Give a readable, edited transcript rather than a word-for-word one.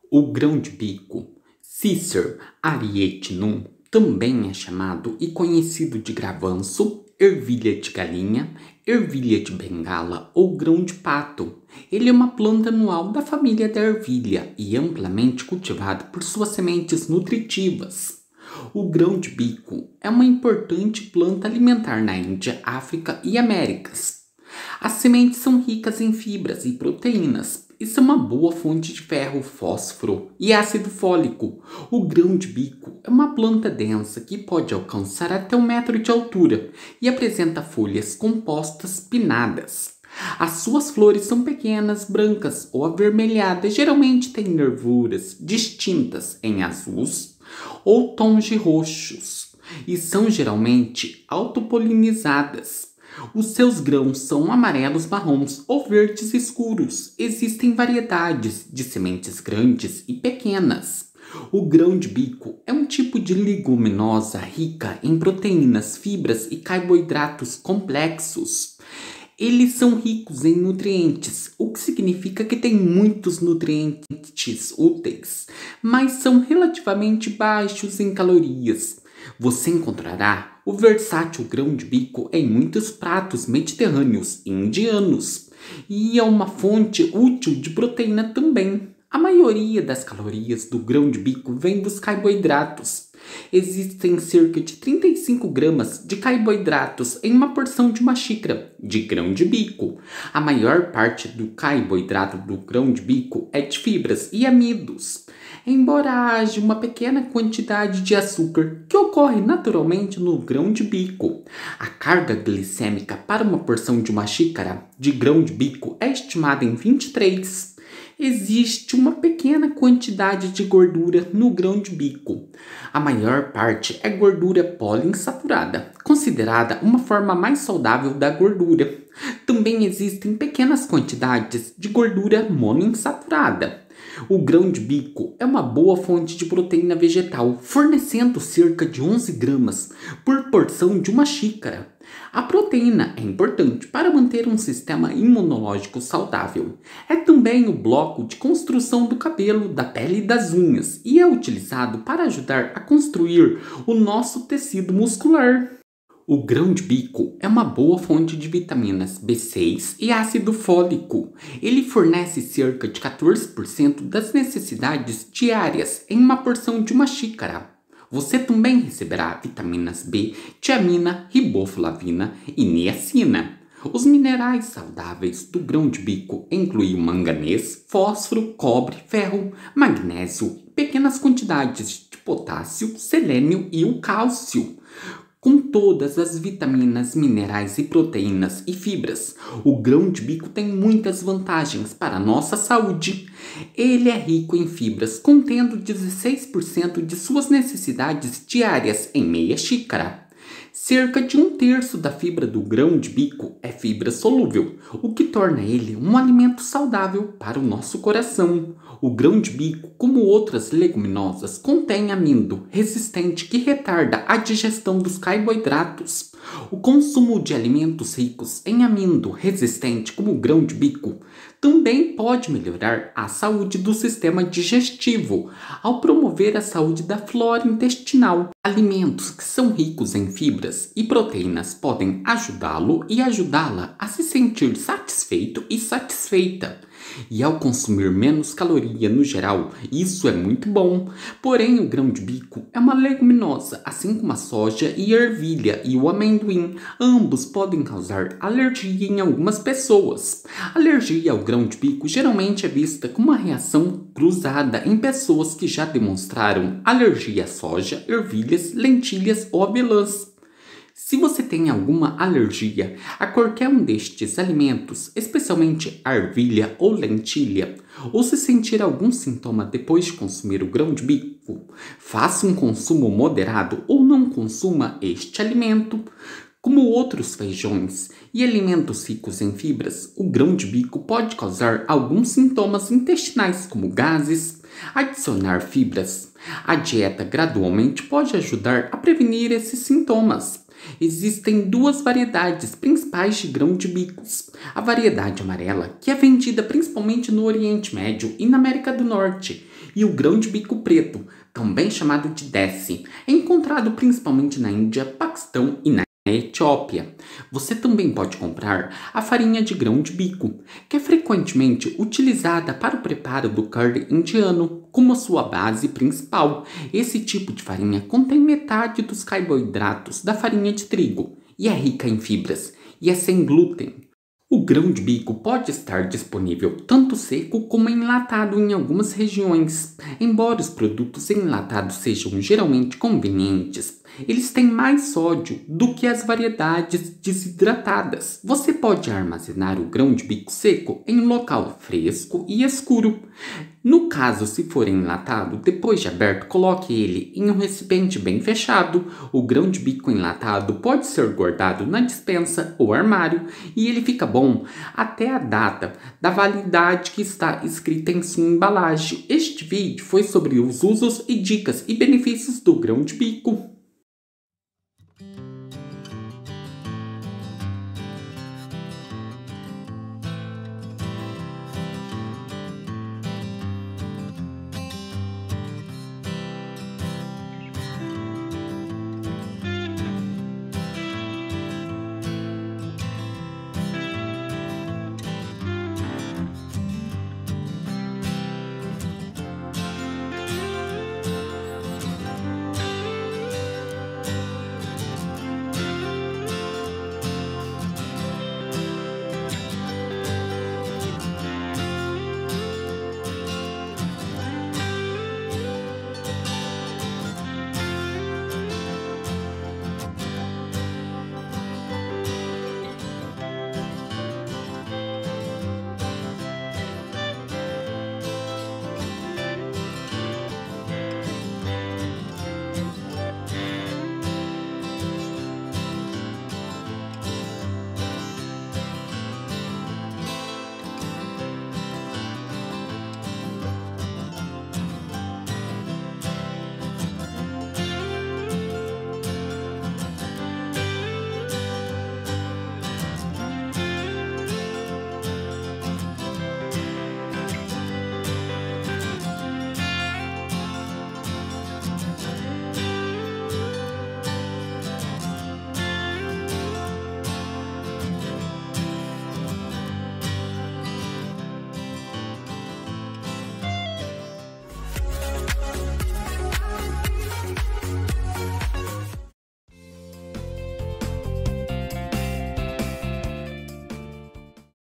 O grão-de-bico, Cicer arietinum, também é chamado e conhecido de gravanço, ervilha de galinha, ervilha de bengala ou grão-de-pato. Ele é uma planta anual da família da ervilha e amplamente cultivado por suas sementes nutritivas. O grão-de-bico é uma importante planta alimentar na Índia, África e Américas. As sementes são ricas em fibras e proteínas e são uma boa fonte de ferro, fósforo e ácido fólico. O grão-de-bico é uma planta densa que pode alcançar até 1 metro de altura e apresenta folhas compostas pinnadas. As suas flores são pequenas, brancas ou avermelhadas, geralmente têm nervuras distintas em azuis ou tons de roxos e são geralmente autopolinizadas. Os seus grãos são amarelos, marrons ou verdes escuros. Existem variedades de sementes grandes e pequenas. O grão-de-bico é um tipo de leguminosa rica em proteínas, fibras e carboidratos complexos. Eles são ricos em nutrientes, o que significa que têm muitos nutrientes úteis, mas são relativamente baixos em calorias. Você encontrará o versátil grão-de-bico em muitos pratos mediterrâneos e indianos, e é uma fonte útil de proteína também. A maioria das calorias do grão-de-bico vem dos carboidratos. Existem cerca de 35 gramas de carboidratos em uma porção de uma xícara de grão-de-bico. A maior parte do carboidrato do grão-de-bico é de fibras e amidos, embora haja uma pequena quantidade de açúcar que ocorre naturalmente no grão-de-bico. A carga glicêmica para uma porção de uma xícara de grão-de-bico é estimada em 23. Existe uma pequena quantidade de gordura no grão-de-bico. A maior parte é gordura poliinsaturada, considerada uma forma mais saudável da gordura. Também existem pequenas quantidades de gordura monoinsaturada. O grão-de-bico é uma boa fonte de proteína vegetal, fornecendo cerca de 11 gramas por porção de uma xícara. A proteína é importante para manter um sistema imunológico saudável. É também o bloco de construção do cabelo, da pele e das unhas e é utilizado para ajudar a construir o nosso tecido muscular. O grão-de-bico é uma boa fonte de vitaminas B6 e ácido fólico. Ele fornece cerca de 14% das necessidades diárias em uma porção de uma xícara. Você também receberá vitaminas B, tiamina, riboflavina e niacina. Os minerais saudáveis do grão-de-bico incluem manganês, fósforo, cobre, ferro, magnésio, pequenas quantidades de potássio, selênio e o cálcio. Com todas as vitaminas, minerais e proteínas e fibras, o grão-de-bico tem muitas vantagens para a nossa saúde. Ele é rico em fibras, contendo 16% de suas necessidades diárias em meia xícara. Cerca de 1/3 da fibra do grão-de-bico é fibra solúvel, o que torna ele um alimento saudável para o nosso coração. O grão-de-bico, como outras leguminosas, contém amido resistente que retarda a digestão dos carboidratos. O consumo de alimentos ricos em amido resistente, como o grão-de-bico, também pode melhorar a saúde do sistema digestivo, ao promover a saúde da flora intestinal. Alimentos que são ricos em fibras e proteínas podem ajudá-lo e ajudá-la a se sentir satisfeito e satisfeita. E ao consumir menos caloria no geral, isso é muito bom. Porém, o grão-de-bico é uma leguminosa, assim como a soja e a ervilha e o amendoim. Ambos podem causar alergia em algumas pessoas. A alergia ao grão-de-bico geralmente é vista como uma reação cruzada em pessoas que já demonstraram alergia à soja, ervilhas, lentilhas ou avelãs. Se você tem alguma alergia a qualquer um destes alimentos, especialmente a ervilha ou lentilha, ou se sentir algum sintoma depois de consumir o grão-de-bico, faça um consumo moderado ou não consuma este alimento. Como outros feijões e alimentos ricos em fibras, o grão-de-bico pode causar alguns sintomas intestinais, como gases. Adicionar fibras à dieta gradualmente pode ajudar a prevenir esses sintomas. Existem duas variedades principais de grão-de-bicos. A variedade amarela, que é vendida principalmente no Oriente Médio e na América do Norte, E o grão de bico preto, também chamado de desi, é encontrado principalmente na Índia, Paquistão e na Etiópia. Você também pode comprar a farinha de grão de bico, que é frequentemente utilizada para o preparo do curry indiano como sua base principal. Esse tipo de farinha contém metade dos carboidratos da farinha de trigo e é rica em fibras e é sem glúten. O grão de bico pode estar disponível tanto seco como enlatado em algumas regiões. Embora os produtos enlatados sejam geralmente convenientes, eles têm mais sódio do que as variedades desidratadas. Você pode armazenar o grão de bico seco em um local fresco e escuro. No caso, se for enlatado, depois de aberto, coloque ele em um recipiente bem fechado. O grão de bico enlatado pode ser guardado na despensa ou armário e ele fica bom até a data da validade que está escrita em sua embalagem. Este vídeo foi sobre os usos e dicas e benefícios do grão de bico.